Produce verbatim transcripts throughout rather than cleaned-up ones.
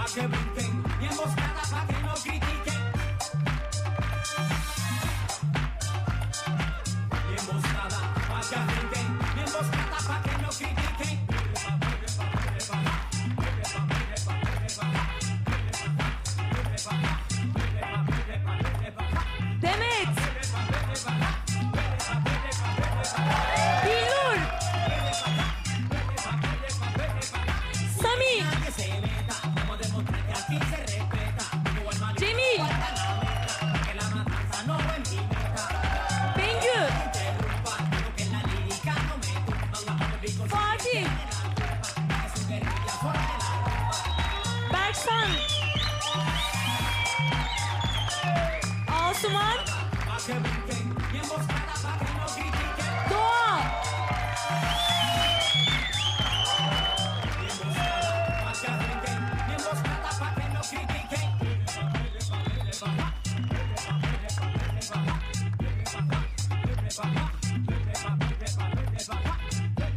que brinquen y emboscada pa' que no critiquen. Y emboscada pa' que brinquen y emboscada pa' que no critiquen. Demet! Bilur! Sami! Cemil! Bengü! Fatih! Berksan! Asuman! Doğa!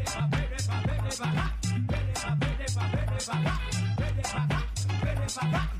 Bye.